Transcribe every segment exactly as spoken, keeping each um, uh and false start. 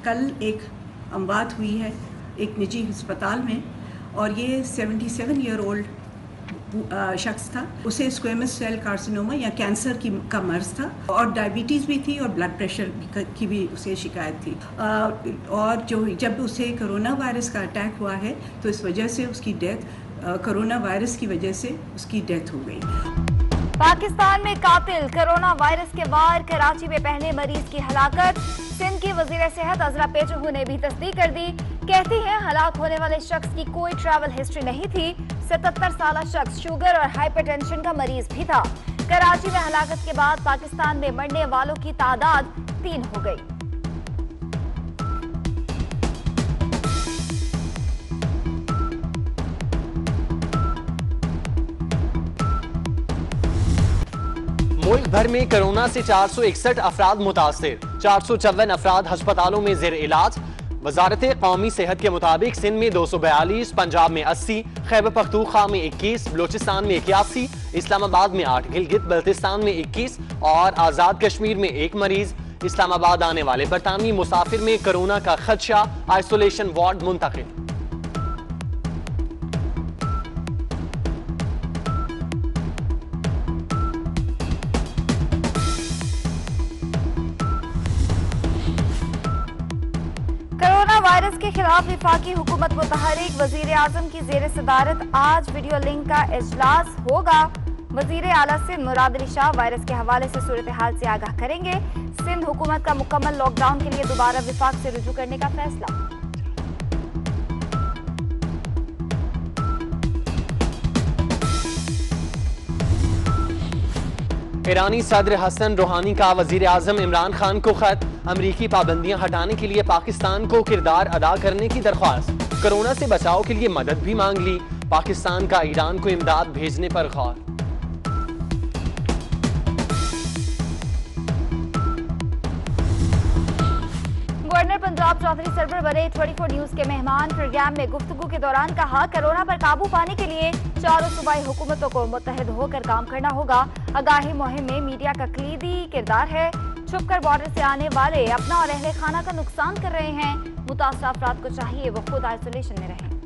कल एक अमवात हुई है एक निजी अस्पताल में और ये सतहत्तर ईयर ओल्ड शख्स था। उसे स्क्वेमस सेल कार्सिनोमा या कैंसर की का मर्ज था और डायबिटीज़ भी थी और ब्लड प्रेशर की भी उसे शिकायत थी। और जो जब उसे कोरोना वायरस का अटैक हुआ है तो इस वजह से उसकी डेथ कोरोना वायरस की वजह से उसकी डेथ हो गई। पाकिस्तान में कातिल कोरोना वायरस के वार, कराची में पहले मरीज की हलाकत। सिंध की वजीर सेहत अजरा पेचहू ने भी तस्दीक कर दी। कहती है हलाक होने वाले शख्स की कोई ट्रैवल हिस्ट्री नहीं थी। सतहत्तर साल शख्स शुगर और हाइपरटेंशन का मरीज भी था। कराची में हलाकत के बाद पाकिस्तान में मरने वालों की तादाद तीन हो गई। मुल्क भर में कोरोना से चार सौ इकसठ अफराद मुतासिर, चार सौ चौवन अफराद अस्पतालों में जेर इलाज। वजारत कौमी सेहत के मुताबिक सिंध में दो सौ बयालीस, पंजाब में अस्सी, खैबर पख्तूनख्वा में इक्कीस, बलोचिस्तान में इक्यासी, इस्लामाबाद में आठ, गिलगित बल्तिस्तान में इक्कीस और आजाद कश्मीर में एक मरीज। इस्लामाबाद आने वाले बरतानवी मुसाफिर में कोरोना का खदशा, आइसोलेशन वार्ड मुंतकिल। कोरोना वायरस के खिलाफ विफाकी हुकूमत मुतहरिक। वजीर आजम की जेर सदारत आज वीडियो लिंक का इजलास होगा। वजीर आला सिंध मुराद अली शाह वायरस के हवाले से सूरत हाल से आगाह करेंगे। सिंध हुकूमत का मुकम्मल लॉकडाउन के लिए दोबारा विफाक से रुजू करने का फैसला। ईरानी सदर हसन रूहानी का वजीर आजम इमरान खान को खत। अमरीकी पाबंदियां हटाने के लिए पाकिस्तान को किरदार अदा करने की दरख्वास्त। कोरोना से बचाव के लिए मदद भी मांग ली। पाकिस्तान का ईरान को इमदाद भेजने पर गौर। गवर्नर पंजाब चौधरी सरवर बने चौबीस न्यूज के मेहमान। प्रोग्राम में गुफ्तगू के दौरान कहा, कोरोना पर काबू पाने के लिए चारों सूबाई हुकूमतों को मुत्तहिद होकर काम करना होगा। आगाही मुहिम में मीडिया का कलीदी किरदार है। छुपकर बॉर्डर से आने वाले अपना और अहले खाना का नुकसान कर रहे हैं। मुतासर अफराद को चाहिए वो खुद आइसोलेशन में रहें।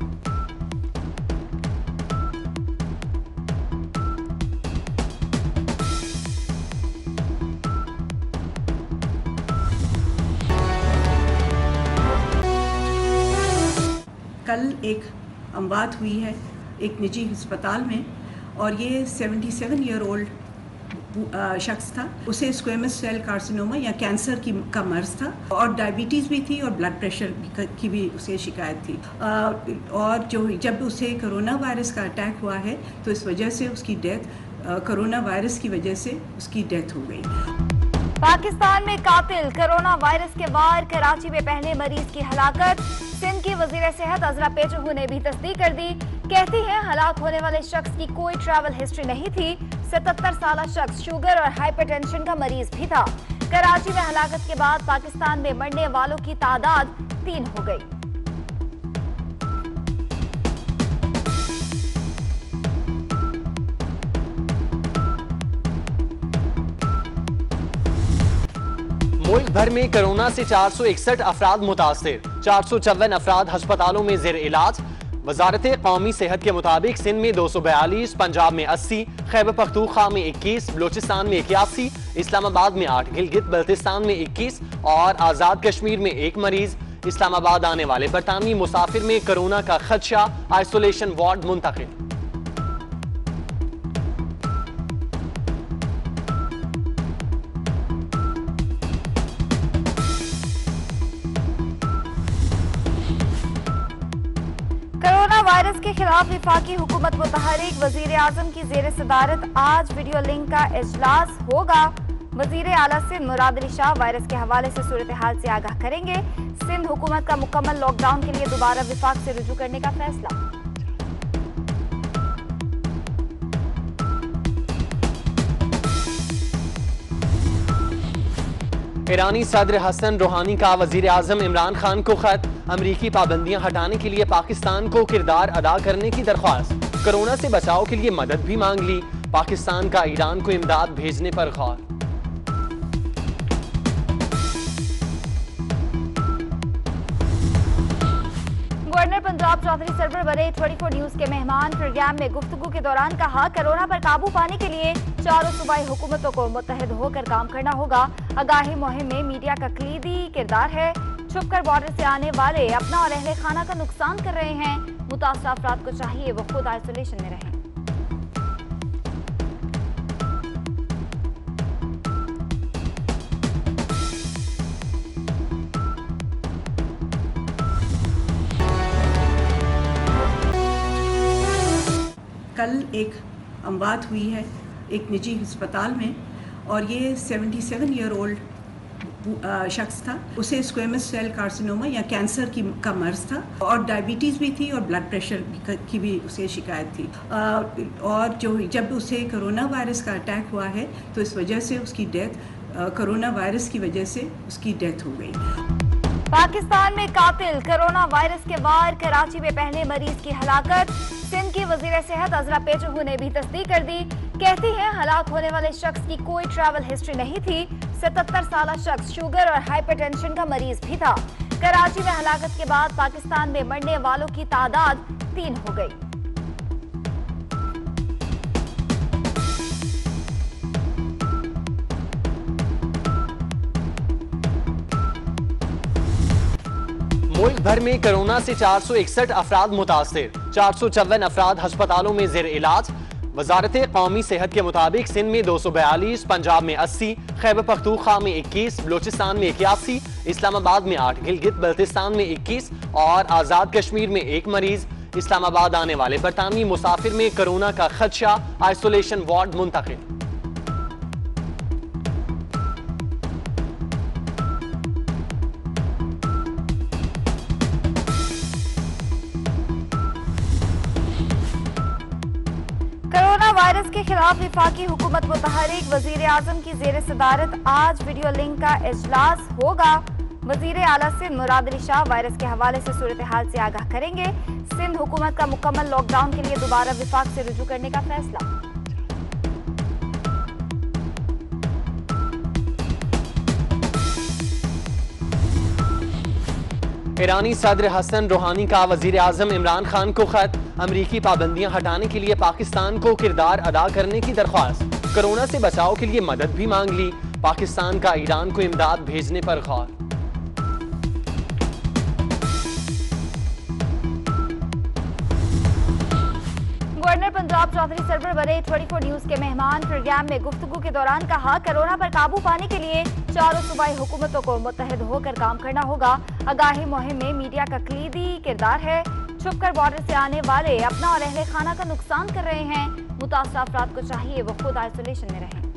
कल एक अमवात हुई है एक निजी अस्पताल में और ये सतहत्तर ईयर ओल्ड शख्स था। उसे स्क्वेमस सेल कार्सिनोमा या कैंसर की का मर्ज था और डायबिटीज़ भी थी और ब्लड प्रेशर की भी उसे शिकायत थी। और जो जब उसे कोरोना वायरस का अटैक हुआ है तो इस वजह से उसकी डेथ कोरोना वायरस की वजह से उसकी डेथ हो गई। पाकिस्तान में कातिल कोरोना वायरस के वार, कराची में पहले मरीज की हलाकत। सिंध की वजीर सेहत अजरा पेचहू ने भी तस्दीक कर दी। कहती है हलाक होने वाले शख्स की कोई ट्रैवल हिस्ट्री नहीं थी। सतहत्तर साल शख्स शुगर और हाइपरटेंशन का मरीज भी था। कराची में हलाकत के बाद पाकिस्तान में मरने वालों की तादाद तीन हो गई। मुल्क भर में कोरोना से चार सौ इकसठ अफराद मुतासिर, चार सौ चौवन अफराद अस्पतालों में जेर इलाज। वजारत कौमी सेहत के मुताबिक सिंध में दो सौ बयालीस, पंजाब में अस्सी, खैबर पख्तूनख्वा में इक्कीस, बलोचिस्तान में इक्यासी, इस्लामाबाद में आठ, गिलगित बल्तिस्तान में इक्कीस और आजाद कश्मीर में एक मरीज। इस्लामाबाद आने वाले बरतानवी मुसाफिर में कोरोना का खदशा, आइसोलेशन वार्ड मुंतकिल। कोरोना वायरस के खिलाफ विफाकी हुकूमत मुतहरिक। वजीर आजम की जेर सदारत आज वीडियो लिंक का इजलास होगा। वजीर आला सिंध मुराद अली शाह वायरस के हवाले से सूरत हाल से आगाह करेंगे। सिंध हुकूमत का मुकम्मल लॉकडाउन के लिए दोबारा विफाक से रुजू करने का फैसला। ईरानी सदर हसन रूहानी का वजीर आजम इमरान खान को खत। अमरीकी पाबंदियां हटाने के लिए पाकिस्तान को किरदार अदा करने की दरख्वास्त। कोरोना से बचाव के लिए मदद भी मांग ली। पाकिस्तान का ईरान को इमदाद भेजने पर गौर। पंजाब चौधरी सरवर बने चौबीस न्यूज के मेहमान। प्रोग्राम में गुफ्तगू के दौरान कहा, कोरोना पर काबू पाने के लिए चारों सूबाई हुकूमतों को मुत्तहिद होकर काम करना होगा। आगाही मुहिम में मीडिया का कलीदी किरदार है। छुपकर बॉर्डर से आने वाले अपना और अहले खाना का नुकसान कर रहे हैं। मुतासर अफराद को चाहिए वो खुद आइसोलेशन में रहें। कल एक अमवात हुई है एक निजी अस्पताल में, और ये सतहत्तर ईयर ओल्ड शख्स था। उसे स्क्वेमस सेल कार्सिनोमा या कैंसर की का मर्ज था, और डायबिटीज़ भी थी और ब्लड प्रेशर की भी उसे शिकायत थी। और जो जब उसे कोरोना वायरस का अटैक हुआ है तो इस वजह से उसकी डेथ, कोरोना वायरस की वजह से उसकी डेथ हो गई। पाकिस्तान में कातिल कोरोना वायरस के वार, कराची में पहले मरीज की हलाकत। सिंध की वजीर सेहत अजरा पेचहू ने भी तस्दीक कर दी। कहती है हलाक होने वाले शख्स की कोई ट्रैवल हिस्ट्री नहीं थी। सतहत्तर साल शख्स शुगर और हाइपरटेंशन का मरीज भी था। कराची में हलाकत के बाद पाकिस्तान में मरने वालों की तादाद तीन हो गई। मुल्क भर में कोरोना से चार सौ इकसठ अफराद मुतासिर, चार सौ चौवन अफराद अस्पतालों में जेर इलाज। वजारत कौमी सेहत के मुताबिक सिंध में दो सौ बयालीस, पंजाब में अस्सी, खैबर पख्तूनख्वा में इक्कीस, बलोचिस्तान में इक्यासी, इस्लामाबाद में आठ, गिलगित बल्तिस्तान में इक्कीस और आज़ाद कश्मीर में एक मरीज। इस्लामाबाद आने वाले बरतानवी मुसाफिर में कोरोना का खदशा, आइसोलेशन वार्ड मुंतकिल। कोरोना वायरस के खिलाफ विफाकी हुकूमत मुतहरिक। वजीर आजम की जेर सदारत आज वीडियो लिंक का इजलास होगा। वजीर आला सिंध मुराद अली शाह वायरस के हवाले से सूरत हाल से आगाह करेंगे। सिंध हुकूमत का मुकम्मल लॉकडाउन के लिए दोबारा विफाक से रुजू करने का फैसला। ईरानी सदर हसन रूहानी का वजीर आजम इमरान खान को खत। अमरीकी पाबंदियां हटाने के लिए पाकिस्तान को किरदार अदा करने की दरख्वास्त। कोरोना से बचाव के लिए मदद भी मांग ली। पाकिस्तान का ईरान को इमदाद भेजने पर गौर। गवर्नर पंजाब चौधरी सरवर बने चौबीस न्यूज के मेहमान। प्रोग्राम में गुफ्तगू के दौरान कहा, कोरोना पर काबू पाने के लिए चारों सूबाई हुकूमतों को मुत्तहिद होकर काम करना होगा। आगाही मुहिम में मीडिया का कलीदी किरदार है। छुपकर बॉर्डर से आने वाले अपना और अहले खाना का नुकसान कर रहे हैं। मुतासर अफराद को चाहिए वो खुद आइसोलेशन में रहें।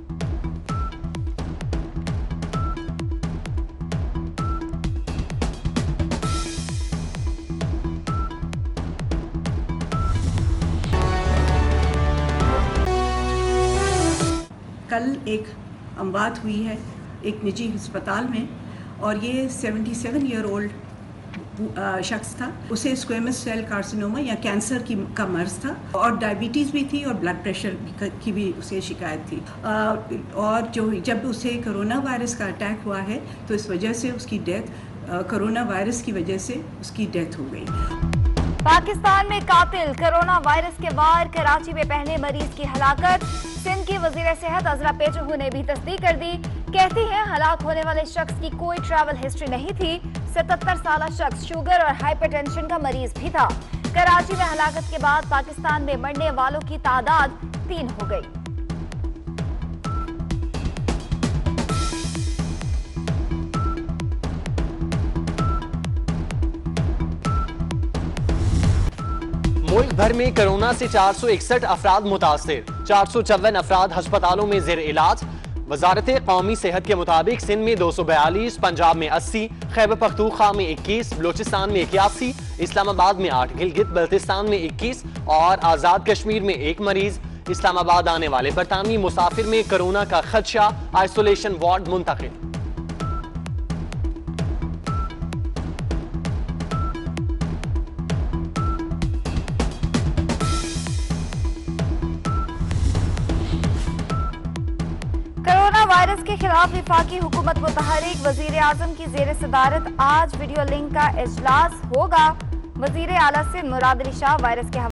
कल एक अमवात हुई है एक निजी अस्पताल में, और ये सतहत्तर ईयर ओल्ड शख्स था। उसे स्क्वेमस सेल कार्सिनोमा या कैंसर की का मर्ज था, और डायबिटीज़ भी थी और ब्लड प्रेशर की भी उसे शिकायत थी। और जो जब उसे कोरोना वायरस का अटैक हुआ है तो इस वजह से उसकी डेथ, कोरोना वायरस की वजह से उसकी डेथ हो गई। पाकिस्तान में कातिल कोरोना वायरस के वार, कराची में पहले मरीज की हलाकत। सिंध की वजीर सेहत अजरा पेचहू ने भी तस्दीक कर दी। कहती है हलाक होने वाले शख्स की कोई ट्रैवल हिस्ट्री नहीं थी। सतहत्तर साल शख्स शुगर और हाइपरटेंशन का मरीज भी था। कराची में हलाकत के बाद पाकिस्तान में मरने वालों की तादाद तीन हो गई। मुल्क भर में कोरोना से चार सौ इकसठ अफराद मुतासिर, चार सौ चौवन अफराद अस्पतालों में जेर इलाज। वजारत कौमी सेहत के मुताबिक सिंध में दो सौ बयालीस, पंजाब में अस्सी, खैबर पख्तूनख्वा में इक्कीस, बलोचिस्तान में इक्यासी, इस्लामाबाद में आठ, गिलगित बल्तिस्तान में इक्कीस और आज़ाद कश्मीर में एक मरीज। इस्लामाबाद आने वाले बरतानवी मुसाफिर में कोरोना का खदशा, आइसोलेशन वार्ड मुंतकिल। कोरोना वायरस के खिलाफ विफाकी हुकूमत मुतहरिक। वजीर आजम की जेर सदारत आज वीडियो लिंक का इजलास होगा। वजीर आला सिंध मुराद अली शाह वायरस के